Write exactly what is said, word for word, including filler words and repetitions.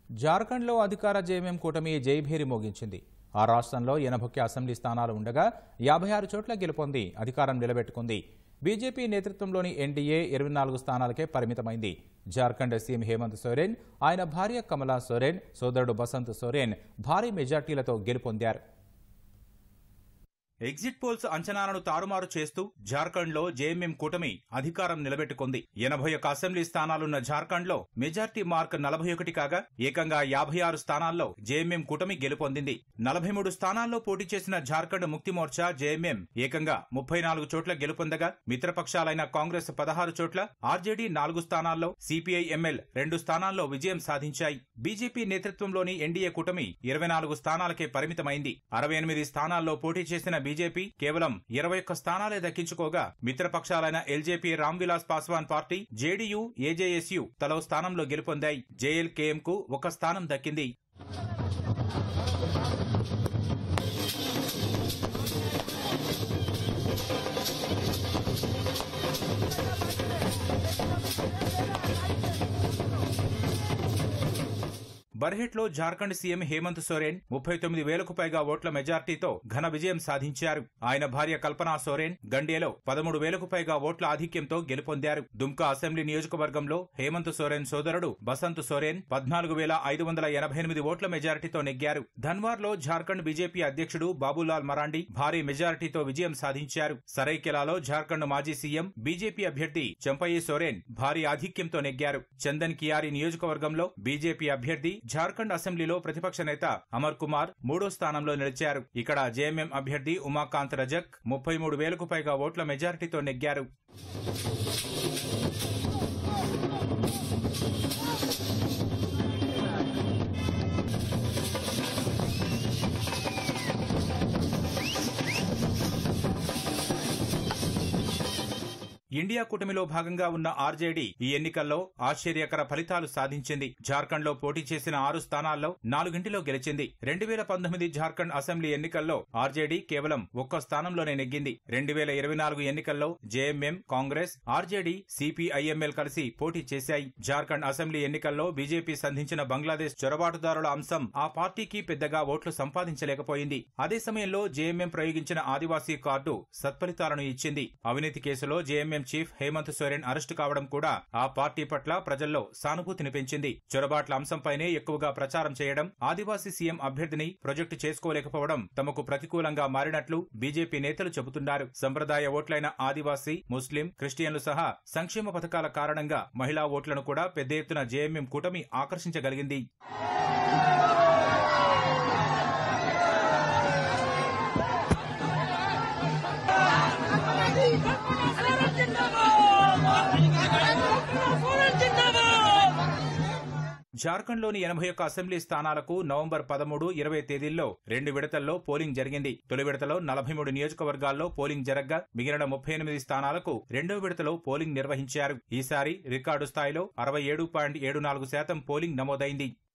జార్ఖండ్లో అధికార జేఎంఎం కూటమి జైభేరి మోగించింది. ఆ రాష్ట్రంలో ఎనభై అసెంబ్లీ స్థానాలు ఉండగా యాభై ఆరు చోట్ల గెలుపొంది అధికారం నిలబెట్టుకుంది. బీజేపీ నేతృత్వంలోని ఎన్డీఏ ఇరవై నాలుగు స్థానాలకే పరిమితమైంది. జార్ఖండ్ సీఎం హేమంత్ సోరెన్, ఆయన భార్య కమలా సోరెన్, సోదరుడు బసంత్ సోరెన్ భారీ మెజార్టీలతో గెలుపొందారు. ఎగ్జిట్ పోల్స్ అంచనాలను తారుమారు చేస్తూ జార్ఖండ్లో జేఎంఎం కూటమి అధికారం నిలబెట్టుకుంది. ఎనభై ఒక్క అసెంబ్లీ స్థానాలున్న జార్ఖండ్లో మెజార్టీ మార్క్ నలభై ఒకటి కాగా ఏకంగా యాభై ఆరు స్థానాల్లో జేఎంఎం కూటమి గెలుపొందింది. నలభై మూడు స్థానాల్లో పోటీ చేసిన జార్ఖండ్ ముక్తి మోర్చా జేఎంఎం ఏకంగా ముప్పై నాలుగు చోట్ల గెలుపొందగా మిత్రపక్షాలైన కాంగ్రెస్ పదహారు చోట్ల, ఆర్జేడీ నాలుగు స్థానాల్లో, సిపిఐ ఎంఎల్ రెండు స్థానాల్లో విజయం సాధించాయి. బీజేపీ నేతృత్వంలోని ఎన్డీఏ కూటమి ఇరవై నాలుగు స్థానాలకే పరిమితమైంది. అరవై ఎనిమిది స్థానాల్లో పోటీ చేసిన బీజేపీ కేవలం ఇరవై ఒక్క స్థానాలే దక్కించుకోగా మిత్రపక్షాలైన LJP Ram Vilas Paswan party, JDU, AJSU తలో స్థానంలో గెలుపొందాయి. జేఎల్కేఎం కు ఒక స్థానం దక్కింది. బర్హెట్లో జార్ఖండ్ సీఎం హేమంత్ సోరెన్ ముప్పై తొమ్మిది వేలకు పైగా ఓట్ల మెజార్టీతో ఘన విజయం సాధించారు. ఆయన భార్య కల్పనా సోరెన్ గండేలో పదమూడు వేలకు పైగా ఓట్ల ఆధిక్యంతో గెలుపొందారు. దుమ్కా అసెంబ్లీ నియోజకవర్గంలో హేమంత్ సోరెన్ సోదరుడు బసంత్ సోరెన్ పద్నాలుగు వేల ఐదు వందల ఎనభై ఎనిమిది ఓట్ల మెజార్టీతో నెగ్గారు. ధన్వార్లో జార్ఖండ్ బీజేపీ అధ్యక్షుడు బాబులాల్ మరాండి భారీ మెజార్టీతో విజయం సాధించారు. సరైకెలాలో జార్ఖండ్ మాజీ సీఎం బీజేపీ అభ్యర్థి చంపయి సోరెన్ భారీ ఆధిక్యంతో నెగ్గారు. చందన్ కియారీ నియోజకవర్గంలో బీజేపీ అభ్యర్థి జార్ఖండ్ అసెంబ్లీలో ప్రతిపక్ష నేత అమర్ కుమార్ మూడో స్థానంలో నిలిచారు. ఇక్కడ జేఎంఎం అభ్యర్థి ఉమాకాంత్ రజక్ ముప్పై మూడు వేలకు పైగా ఓట్ల మెజారిటీతో నెగ్గారు. ఇండియా కూటమిలో భాగంగా ఉన్న ఆర్జేడీ ఈ ఎన్నికల్లో ఆశ్చర్యకర ఫలితాలు సాధించింది. జార్ఖండ్లో పోటీ చేసిన ఆరు స్థానాల్లో నాలుగింటిలో గెలిచింది. రెండు వేల పంతొమ్మిది జార్ఖండ్ అసెంబ్లీ ఎన్నికల్లో ఆర్జేడీ కేవలం ఒక్క స్థానంలోనే నెగ్గింది. రెండు వేల ఇరవై నాలుగు ఎన్నికల్లో జేఎంఎం, కాంగ్రెస్, ఆర్జేడీ, సిపిఐఎంఎల్ కలిసి పోటీ చేశాయి. జార్ఖండ్ అసెంబ్లీ ఎన్నికల్లో బీజేపీ సంధించిన బంగ్లాదేశ్ చొరబాటుదారుల అంశం ఆ పార్టీకి పెద్దగా ఓట్లు సంపాదించలేకపోయింది. అదే సమయంలో జేఎంఎం ప్రయోగించిన ఆదివాసీ కార్డు సత్ఫలితాలను ఇచ్చింది. అవినీతి కేసులో JMM chief Hemant Soren arrest కావడం కూడా ఆ పార్టీ పట్ల ప్రజల్లో సానుభూతిని పెంచింది. చొరబాట్ల అంశంపైనే ఎక్కువగా ప్రచారం చేయడం, ఆదివాసీ సీఎం అభ్యర్థిని ప్రొజెక్టు చేసుకోలేకపోవడం తమకు ప్రతికూలంగా మారినట్లు బీజేపీ నేతలు చెబుతున్నారు. సంప్రదాయ ఓట్లైన ఆదివాసీ, ముస్లిం, క్రిస్టియన్లు సహా సంక్షేమ పథకాల కారణంగా మహిళా ఓట్లను కూడా పెద్ద ఎత్తున జేఎంఎం కూటమి ఆకర్షించగలిగింది. జార్ఖండ్లోని ఎనభై ఒక్క అసెంబ్లీ స్థానాలకు నవంబర్ పదమూడు, ఇరవై తేదీల్లో రెండు విడతల్లో పోలింగ్ జరిగింది. తొలి విడతలో నలభై మూడు నియోజకవర్గాల్లో పోలింగ్ జరగ్గా మిగిలిన ముప్పై ఎనిమిది స్థానాలకు రెండో విడతలో పోలింగ్ నిర్వహించారు. ఈసారి రికార్డు స్థాయిలో అరవై ఏడు పాయింట్ ఏడు నాలుగు శాతం పోలింగ్ నమోదైంది.